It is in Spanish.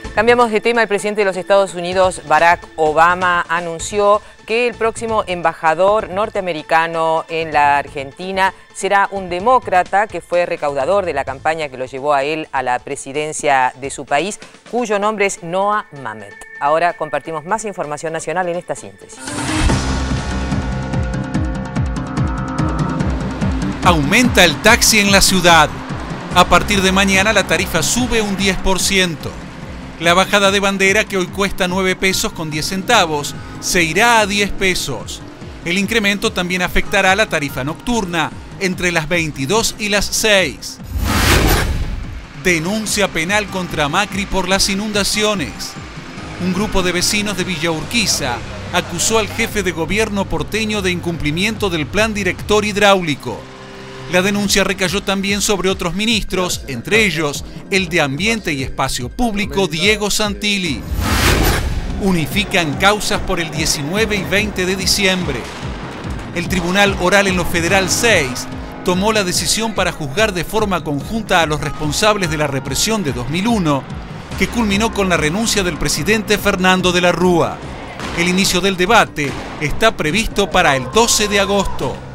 Cambiamos de tema. El presidente de los Estados Unidos, Barack Obama, anunció que el próximo embajador norteamericano en la Argentina será un demócrata que fue recaudador de la campaña que lo llevó a él a la presidencia de su país, cuyo nombre es Noah Mamet. Ahora compartimos más información nacional en esta síntesis. Aumenta el taxi en la ciudad. A partir de mañana la tarifa sube un 10%. La bajada de bandera, que hoy cuesta 9 pesos con 10 centavos, se irá a 10 pesos. El incremento también afectará la tarifa nocturna entre las 22 y las 6. Denuncia penal contra Macri por las inundaciones. Un grupo de vecinos de Villa Urquiza acusó al jefe de gobierno porteño de incumplimiento del plan director hidráulico. La denuncia recayó también sobre otros ministros, entre ellos el de Ambiente y Espacio Público, Diego Santilli. Unifican causas por el 19 y 20 de diciembre. El Tribunal Oral en lo Federal 6 tomó la decisión para juzgar de forma conjunta a los responsables de la represión de 2001, que culminó con la renuncia del presidente Fernando de la Rúa. El inicio del debate está previsto para el 12 de agosto.